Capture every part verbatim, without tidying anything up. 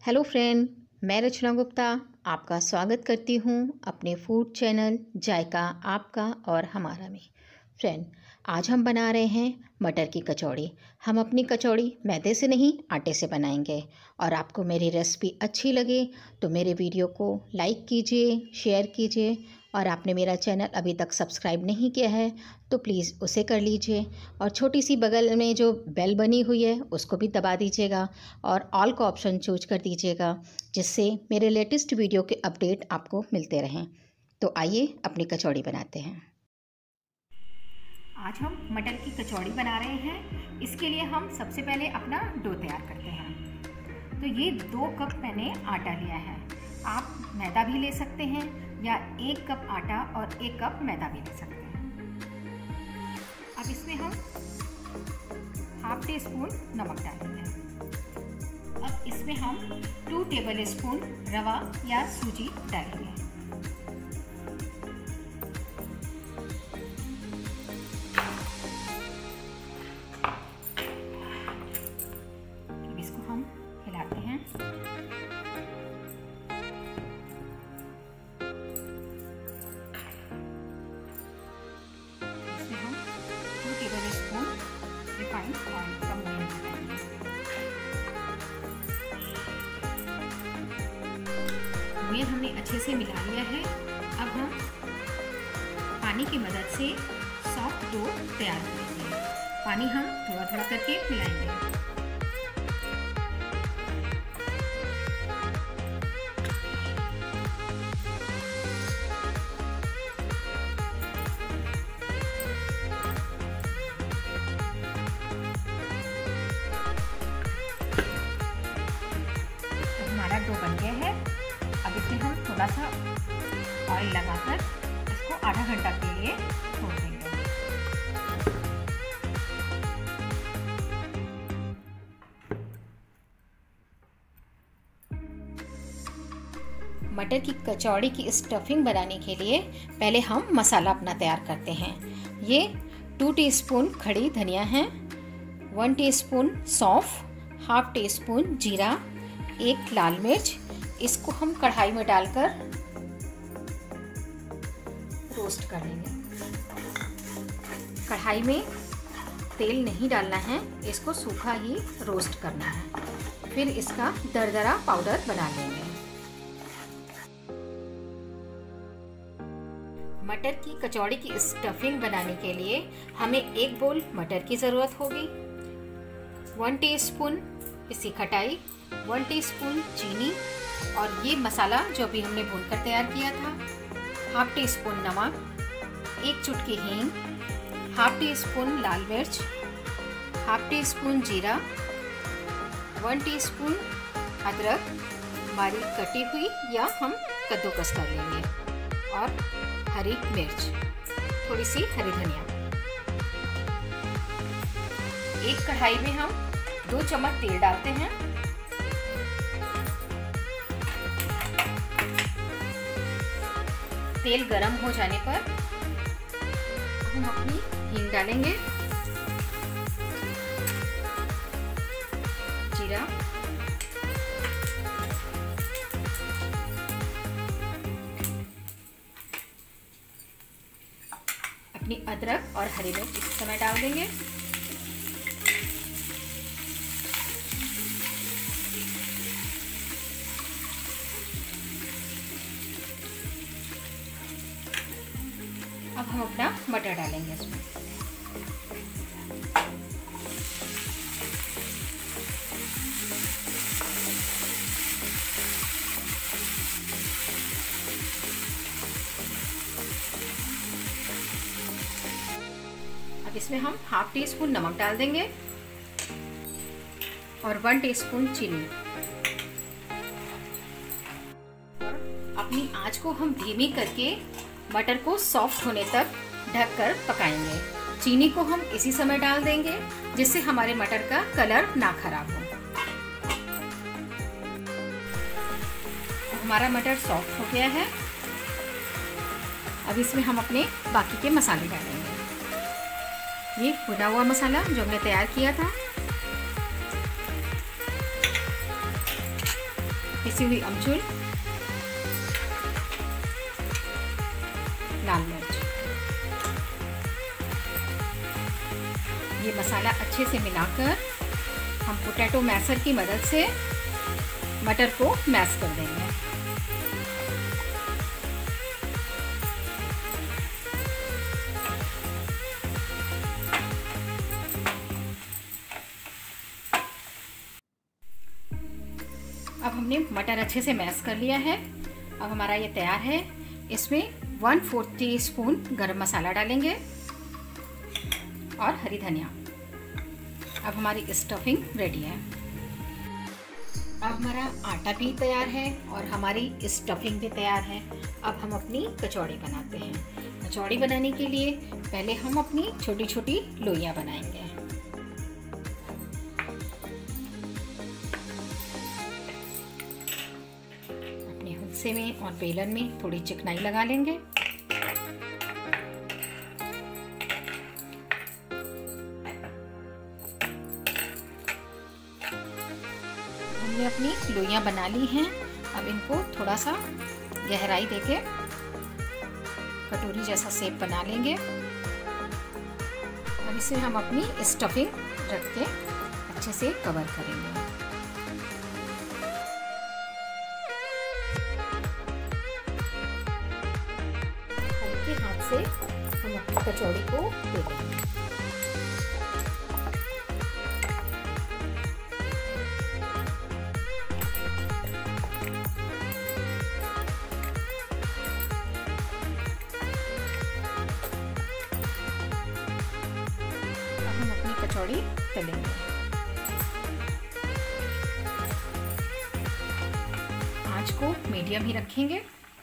Hello friend, मैं रचना गुप्ता आपका स्वागत करती हूँ अपने फूड चैनल जायका आपका और हमारा में। फ्रेंड, आज हम बना रहे हैं मटर की कचौड़ी। हम अपनी कचौड़ी मैदे से नहीं आटे से बनाएंगे। और आपको मेरी रेसिपी अच्छी लगे तो मेरे वीडियो को लाइक कीजिए, शेयर कीजिए। और आपने मेरा चैनल अभी तक सब्सक्राइब नहीं किया है तो प्लीज़ उसे कर लीजिए। और छोटी सी बगल में जो बेल बनी हुई है उसको भी दबा दीजिएगा और ऑल का ऑप्शन चूज कर दीजिएगा, जिससे मेरे लेटेस्ट वीडियो के अपडेट आपको मिलते रहें। तो आइए अपनी कचौड़ी बनाते हैं। आज हम मटर की कचौड़ी बना रहे हैं। इसके लिए हम सबसे पहले अपना डो तैयार करते हैं। तो ये दो कप मैंने आटा लिया है। आप मैदा भी ले सकते हैं या एक कप आटा और एक कप मैदा भी ले सकते हैं। अब इसमें हम हाफ टी स्पून नमक डालेंगे। अब इसमें हम टू टेबल स्पून रवा या सूजी डालेंगे। अब इसको हम हिलाते हैं। इसमें हम two tablespoon refined oil का मोयन डालेंगे। मोयन हमने अच्छे से मिला लिया है। अब हम पानी की मदद से सॉफ्ट डो तैयार करेंगे। पानी हम थोड़ा थोड़ा करके मिलाएंगे। हमारा डो बन गया है। अब इसमें हम थोड़ा सा ऑयल लगाकर इसको आधा घंटा के लिए छोड़ देंगे। मटर की कचौड़ी की स्टफिंग बनाने के लिए पहले हम मसाला अपना तैयार करते हैं। ये टू टीस्पून खड़ी धनिया है, वन टीस्पून सौंफ, हाफ टी स्पून जीरा, एक लाल मिर्च। इसको हम कढ़ाई में डालकर रोस्ट कर लेंगे। कढ़ाई में तेल नहीं डालना है, इसको सूखा ही रोस्ट करना है। फिर इसका दरदरा पाउडर बना लेंगे। मटर की कचौड़ी की स्टफिंग बनाने के लिए हमें एक बोल मटर की ज़रूरत होगी, वन टीस्पून पिसी खटाई, वन टीस्पून चीनी और ये मसाला जो अभी हमने भूनकर तैयार किया था, हाफ टी स्पून नमक, एक चुटकी हींग, हाफ टी स्पून लाल मिर्च, हाफ टी स्पून जीरा, वन टीस्पून अदरक बारीक कटी हुई या हम कद्दूकस कर लेंगे, और हरी मिर्च, थोड़ी सी हरी धनिया। एक कढ़ाई में हम दो चम्मच तेल डालते हैं। तेल गरम हो जाने पर हम अपनी हींग डालेंगे, जीरा, अपनी अदरक और हरी मिर्च इस समय डाल देंगे। अब हम अपना मटर डालेंगे इसमें। अब इसमें हम हाफ टी स्पून नमक डाल देंगे और वन टीस्पून चीनी। अपनी आंच को हम धीमी करके मटर को सॉफ्ट होने तक ढककर पकाएंगे। चीनी को हम इसी समय डाल देंगे जिससे हमारे मटर का कलर ना खराब हो। हमारा मटर सॉफ्ट हो गया है। अब इसमें हम अपने बाकी के मसाले डालेंगे। ये भुना हुआ मसाला जो हमने तैयार किया था, पिसी हुई अमचूर, लाल मिर्च। ये मसाला अच्छे से मिलाकर हम पोटैटो मैशर की मदद से मटर को मैश कर देंगे। अब हमने मटर अच्छे से मैश कर लिया है। अब हमारा ये तैयार है। इसमें वन फोर्थ टी स्पून गरम मसाला डालेंगे और हरी धनिया। अब हमारी स्टफिंग रेडी है। अब हमारा आटा भी तैयार है और हमारी स्टफिंग भी तैयार है। अब हम अपनी कचौड़ी बनाते हैं। कचौड़ी बनाने के लिए पहले हम अपनी छोटी छोटी लोइयाँ बनाएंगे। अपने हिस्से में और बेलन में थोड़ी चिकनाई लगा लेंगे। हमने अपनी लोइयाँ बना ली हैं। अब इनको थोड़ा सा गहराई देके कटोरी जैसा शेप बना लेंगे। अब इसे हम अपनी स्टफिंग रख के अच्छे से कवर करेंगे। हल्के हाथ से हम अपनी कचौड़ी को दे देंगे। कचौड़ी तलेंगे। आंच को मीडियम ही रखेंगे।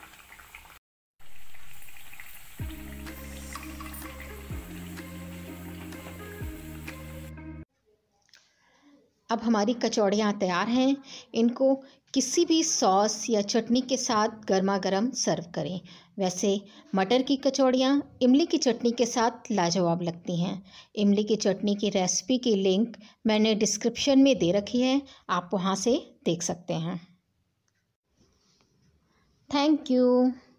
अब हमारी कचौड़ियाँ तैयार हैं। इनको किसी भी सॉस या चटनी के साथ गर्मा गर्म सर्व करें। वैसे मटर की कचौड़ियाँ इमली की चटनी के साथ लाजवाब लगती हैं। इमली की चटनी की रेसिपी की लिंक मैंने डिस्क्रिप्शन में दे रखी है, आप वहाँ से देख सकते हैं। Thank you.